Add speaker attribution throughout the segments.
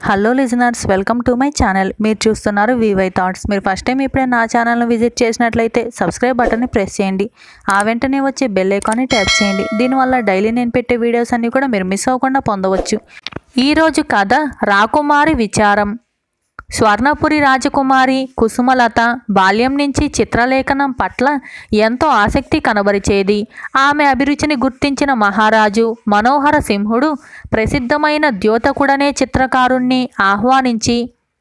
Speaker 1: Hello listeners, welcome to my channel. మీరు చూస్తున్నారు VY thoughts. మీరు ఫస్ట్ టైం ఇప్పుడే నా ఛానల్ను విజిట్ చేసినట్లయితే సబ్స్క్రైబ్ బటన్ని ప్రెస్ చేయండి. ఆ వెంటనే వచ్చే బెల్ ఐకాన్ని ట్యాప్ చేయండి. దీనివల్ల డైలీ నేను పెట్టే వీడియోస్ అన్నీ కూడా మీరు మిస్ అవ్వకుండా పొందవచ్చు. ఈరోజు కథ రాకుమారి విచారం. స్వర్ణపురి రాజకుమారి కుసుమలత బాల్యం నుంచి చిత్రలేఖనం పట్ల ఎంతో ఆసక్తి కనబరిచేది. ఆమె అభిరుచిని గుర్తించిన మహారాజు మనోహర సింహుడు ప్రసిద్ధమైన ద్యోతకుడనే చిత్రకారుణ్ణి ఆహ్వానించి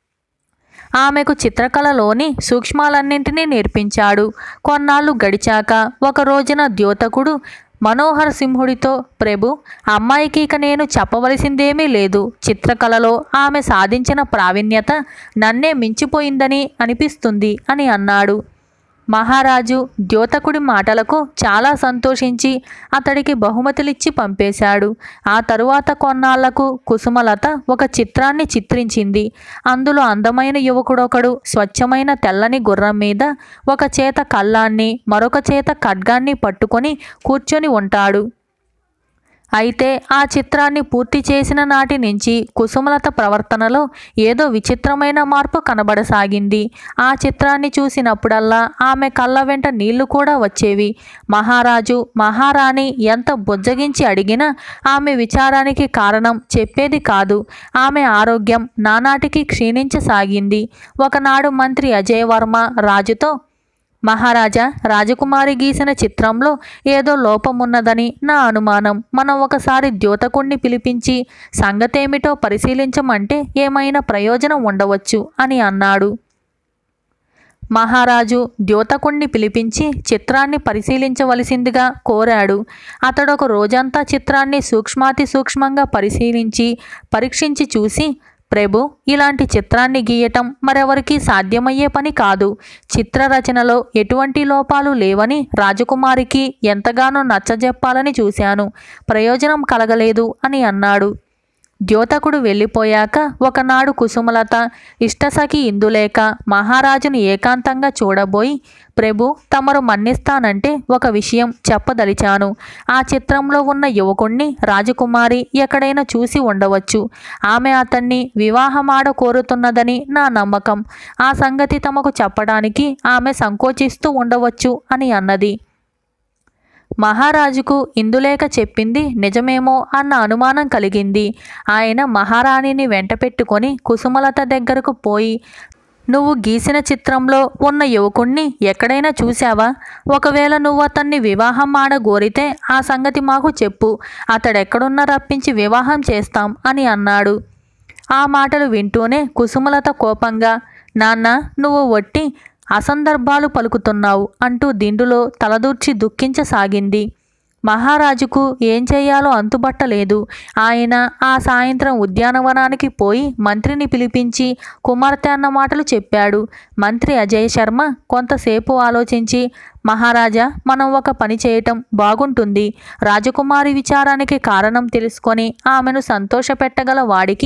Speaker 1: ఆమెకు చిత్రకళలోని సూక్ష్మాలన్నింటినీ నేర్పించాడు. కొన్నాళ్ళు గడిచాక ఒక రోజున ద్యోతకుడు మనోహర సింహుడితో, ప్రభు, అమ్మాయికి ఇక నేను చెప్పవలసిందేమీ లేదు. చిత్రకళలో ఆమె సాధించిన ప్రావీణ్యత నన్నే మించిపోయిందని అనిపిస్తుంది అని అన్నాడు. మహారాజు ద్యోతకుడి మాటలకు చాలా సంతోషించి అతడికి బహుమతులిచ్చి పంపేశాడు. ఆ తరువాత కొన్నాళ్లకు కుసుమలత ఒక చిత్రాన్ని చిత్రించింది. అందులో అందమైన యువకుడొకడు స్వచ్ఛమైన తెల్లని గుర్రం మీద ఒక చేత కళ్ళాన్ని మరొక చేత ఖడ్గాన్ని పట్టుకొని కూర్చొని ఉంటాడు. అయితే ఆ చిత్రాన్ని పూర్తి చేసిన నాటి నుంచి కుసుమలత ప్రవర్తనలో ఏదో విచిత్రమైన మార్పు కనబడసాగింది. ఆ చిత్రాన్ని చూసినప్పుడల్లా ఆమె కళ్ళ వెంట నీళ్లు కూడా వచ్చేవి. మహారాజు మహారాణి ఎంత బుజ్జగించి అడిగినా ఆమె విచారానికి కారణం చెప్పేది కాదు. ఆమె ఆరోగ్యం నానాటికి క్షీణించసాగింది. ఒకనాడు మంత్రి అజయవర్మ రాజుతో, మహారాజా, రాజకుమారి గీసిన చిత్రంలో ఏదో లోపమున్నదని నా అనుమానం. మనం ఒకసారి ద్యోతకుణ్ణి పిలిపించి సంగతేమిటో పరిశీలించమంటే ఏమైనా ప్రయోజనం ఉండవచ్చు అని అన్నాడు. మహారాజు ద్యోతకుణ్ణి పిలిపించి చిత్రాన్ని పరిశీలించవలసిందిగా కోరాడు. అతడొక రోజంతా చిత్రాన్ని సూక్ష్మాతి సూక్ష్మంగా పరీక్షించి చూసి, ప్రభు, ఇలాంటి చిత్రాన్ని గీయటం మరెవరికి సాధ్యమయ్యే పని కాదు. చిత్రరచనలో ఎటువంటి లోపాలు లేవని రాజకుమారికి ఎంతగానో నచ్చజెప్పాలని చూశాను. ప్రయోజనం కలగలేదు అని అన్నాడు. ద్యోతకుడు వెళ్ళిపోయాక ఒకనాడు కుసుమలత ఇష్టసఖి ఇందులేక మహారాజును ఏకాంతంగా చూడబోయి, ప్రభు, తమరు మన్నిస్తానంటే ఒక విషయం చెప్పదలిచాను. ఆ చిత్రంలో ఉన్న యువకుణ్ణి రాజకుమారి ఎక్కడైనా చూసి ఉండవచ్చు. ఆమె అతన్ని వివాహమాడ కోరుతున్నదని నా నమ్మకం. ఆ సంగతి తమకు చెప్పడానికి ఆమె సంకోచిస్తూ ఉండవచ్చు అని అన్నది. మహారాజుకు ఇందులేక చెప్పింది నిజమేమో అన్న అనుమానం కలిగింది. ఆయన మహారాణిని వెంట పెట్టుకొని కుసుమలత దగ్గరకు పోయి, నువ్వు గీసిన చిత్రంలో ఉన్న యువకుణ్ణి ఎక్కడైనా చూశావా? ఒకవేళ నువ్వు అతన్ని వివాహం ఆడగోరితే ఆ సంగతి మాకు చెప్పు. అతడెక్కడున్నా రప్పించి వివాహం చేస్తాం అని అన్నాడు. ఆ మాటలు వింటూనే కుసుమలత కోపంగా, నాన్న, నువ్వు వట్టి అసందర్భాలు పలుకుతున్నావు అంటూ దిండులో తలదూర్చి దుఃఖించసాగింది. మహారాజుకు ఏం చేయాలో అంతుబట్టలేదు. ఆయన ఆ సాయంత్రం ఉద్యానవనానికి పోయి మంత్రిని పిలిపించి కుమార్తె అన్న మాటలు చెప్పాడు. మంత్రి అజయ్ శర్మ కొంతసేపు ఆలోచించి, మహారాజా, మనం ఒక పని చేయటం బాగుంటుంది. రాజకుమారి విచారానికి కారణం తెలుసుకొని ఆమెను సంతోషపెట్టగల వాడికి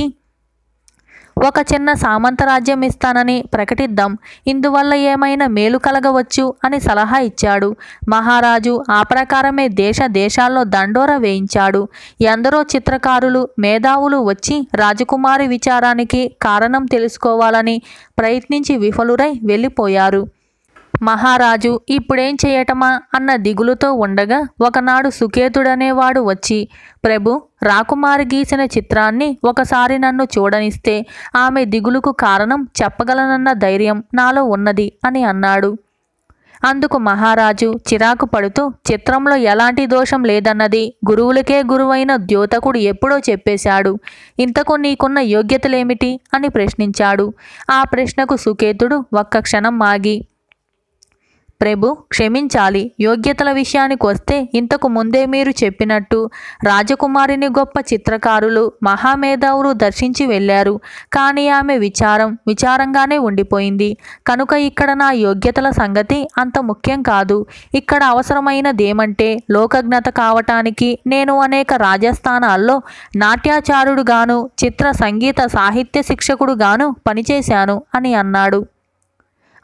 Speaker 1: ఒక చిన్న సామంతరాజ్యం ఇస్తానని ప్రకటిద్దాం. ఇందువల్ల ఏమైనా మేలు కలగవచ్చు అని సలహా ఇచ్చాడు. మహారాజు ఆ ప్రకారమే దేశాల్లో దండోర వేయించాడు. ఎందరో చిత్రకారులు, మేధావులు వచ్చి రాజకుమారి విచారానికి కారణం తెలుసుకోవాలని ప్రయత్నించి విఫలురై వెళ్ళిపోయారు. మహారాజు ఇప్పుడేం చేయటమా అన్న దిగులుతో ఉండగా ఒకనాడు సుకేతుడనేవాడు వచ్చి, ప్రభు, రాకుమారి గీసిన చిత్రాన్ని ఒకసారి నన్ను చూడనిస్తే ఆమె దిగులుకు కారణం చెప్పగలనన్న ధైర్యం నాలో ఉన్నది అని అన్నాడు. అందుకు మహారాజు చిరాకు పడుతూ, చిత్రంలో ఎలాంటి దోషం లేదన్నది గురువులకే గురువైన ద్యోతకుడు ఎప్పుడో చెప్పేశాడు. ఇంతకు నీకున్న యోగ్యతలేమిటి అని ప్రశ్నించాడు. ఆ ప్రశ్నకు సుకేతుడు ఒక్క క్షణం ఆగి, ప్రభు, క్షమించాలి. యోగ్యతల విషయానికి వస్తే ఇంతకు ముందే మీరు చెప్పినట్టు రాజకుమారిని గొప్ప చిత్రకారులు, మహామేధావులు దర్శించి వెళ్ళారు. కానీ ఆమె విచారంగానే ఉండిపోయింది. కనుక ఇక్కడ నా యోగ్యతల సంగతి అంత ముఖ్యం కాదు. ఇక్కడ అవసరమైనదేమంటే లోకజ్ఞత కావటానికి నేను అనేక రాజస్థానాల్లో నాట్యాచారుడుగాను, చిత్ర సంగీత సాహిత్య శిక్షకుడుగాను పనిచేశాను అని అన్నాడు.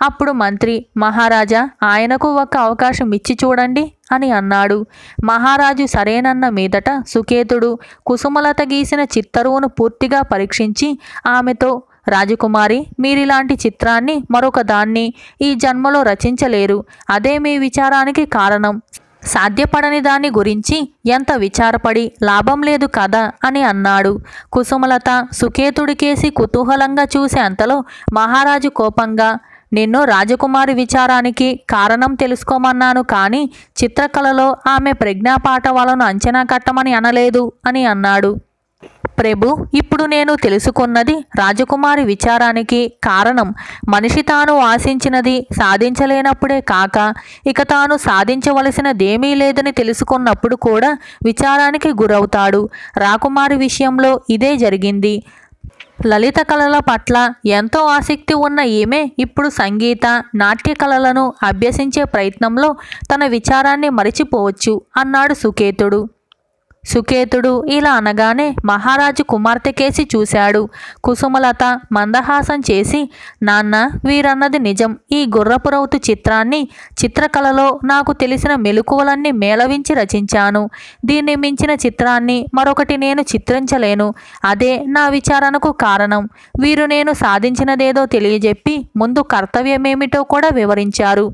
Speaker 1: అప్పుడు మంత్రి, మహారాజా, ఆయనకు ఒక అవకాశం ఇచ్చి చూడండి అని అన్నాడు. మహారాజు సరేనన్న మీదట సుకేతుడు కుసుమలత గీసిన చిత్తరువును పూర్తిగా పరీక్షించి ఆమెతో, రాజకుమారి, మీరిలాంటి చిత్రాన్ని మరొక దాన్ని ఈ జన్మలో రచించలేరు. అదే మీ విచారానికి కారణం. సాధ్యపడని దాని గురించి ఎంత విచారపడి లాభం లేదు కదా అని అన్నాడు. కుసుమలత సుకేతుడికేసి కుతూహలంగా చూసే అంతలో మహారాజు కోపంగా, నిన్ను రాజకుమారి విచారానికి కారణం తెలుసుకోమన్నాను, కానీ చిత్రకళలో ఆమె ప్రజ్ఞాపాఠవాలను అంచనా కట్టమని అనలేదు అని అన్నాడు. ప్రభు, ఇప్పుడు నేను తెలుసుకున్నది రాజకుమారి విచారానికి కారణం మనిషి తాను ఆశించినది సాధించలేనప్పుడే కాక, ఇక తాను సాధించవలసినదేమీ లేదని తెలుసుకున్నప్పుడు కూడా విచారానికి గురవుతాడు. రాకుమారి విషయంలో ఇదే జరిగింది. లలిత కళల పట్ల ఎంతో ఆసక్తి ఉన్న ఈమె ఇప్పుడు సంగీత, నాట్య కళలను అభ్యసించే ప్రయత్నంలో తన విచారాన్ని మరిచిపోవచ్చు అన్నాడు సుకేతుడు. సుకేతుడు ఇలా అనగానే మహారాజు కుమార్తెకేసి చూశాడు. కుసుమలత మందహాసం చేసి, నాన్న, వీరన్నది నిజం. ఈ గుర్రపురౌతు చిత్రాన్ని చిత్రకళలో నాకు తెలిసిన మెలకువలన్నీ మేళవించి రచించాను. దీన్ని మించిన చిత్రాన్ని మరొకటి నేను చిత్రించలేను. అదే నా విచారణకు కారణం. వీరు నేను సాధించినదేదో తెలియజెప్పి ముందు కర్తవ్యమేమిటో కూడా వివరించారు.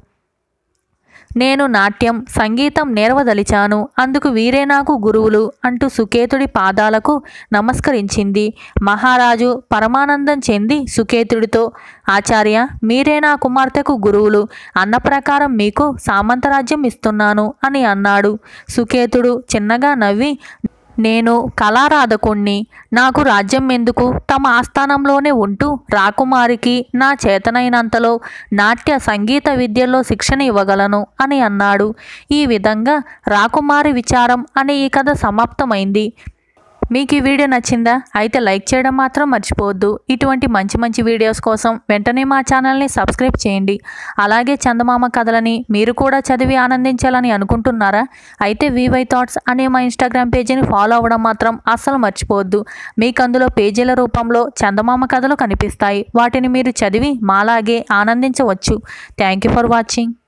Speaker 1: నేను నాట్యం, సంగీతం నేర్వదలిచాను. అందుకు వీరే నాకు గురువులు అంటూ సుకేతుడి పాదాలకు నమస్కరించింది. మహారాజు పరమానందం చెంది సుకేతుడితో, ఆచార్య, మీరే నా కుమార్తెకు గురువులు. అన్న ప్రకారం మీకు సామంతరాజ్యం ఇస్తున్నాను అని అన్నాడు. సుకేతుడు చిన్నగా నవ్వి, నేను కళారాధకుణ్ణి. నాకు రాజ్యం ఎందుకు? తమ ఆస్థానంలోనే ఉంటూ రాకుమారికి నా చేతనైనంతలో నాట్య సంగీత విద్యల్లో శిక్షణ ఇవ్వగలను అని అన్నాడు. ఈ విధంగా రాకుమారి విచారం అనే ఈ కథ సమాప్తమైంది. మీకు ఈ వీడియో నచ్చిందా? అయితే లైక్ చేయడం మాత్రం మర్చిపోవద్దు. ఇటువంటి మంచి మంచి వీడియోస్ కోసం వెంటనే మా ఛానల్ని సబ్స్క్రైబ్ చేయండి. అలాగే చందమామ కథలని మీరు కూడా చదివి ఆనందించాలని అనుకుంటున్నారా? అయితే వివై థాట్స్ అనే మా ఇన్స్టాగ్రామ్ పేజీని ఫాలో అవ్వడం మాత్రం అస్సలు మర్చిపోవద్దు. మీకు అందులో పేజీల రూపంలో చందమామ కథలు కనిపిస్తాయి. వాటిని మీరు చదివి మాలాగే ఆనందించవచ్చు. Thank you for watching.